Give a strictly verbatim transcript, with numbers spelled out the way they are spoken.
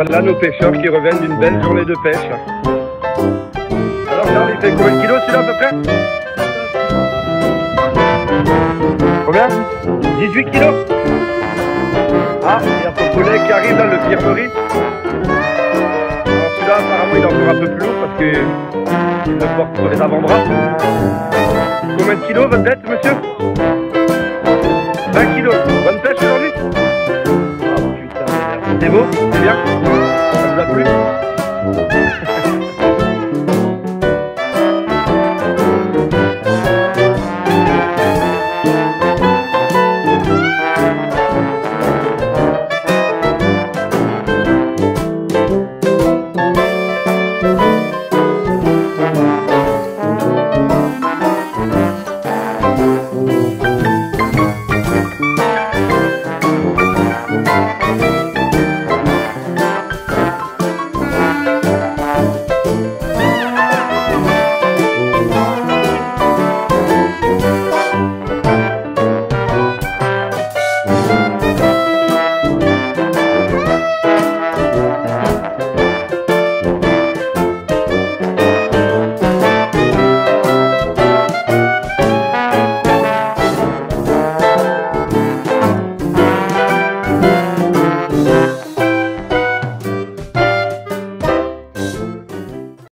Voilà nos pêcheurs qui reviennent d'une belle journée de pêche. Alors Charles, il fait combien de kilos celui-là à peu près? Combien? dix-huit kilos. Ah, il y a son collègue qui arrive là, le Pierre Maurice. Alors celui-là apparemment il est encore un peu plus lourd parce qu'il le porte sur les avant-bras. Combien de kilos votre bête, monsieur? vingt kilos.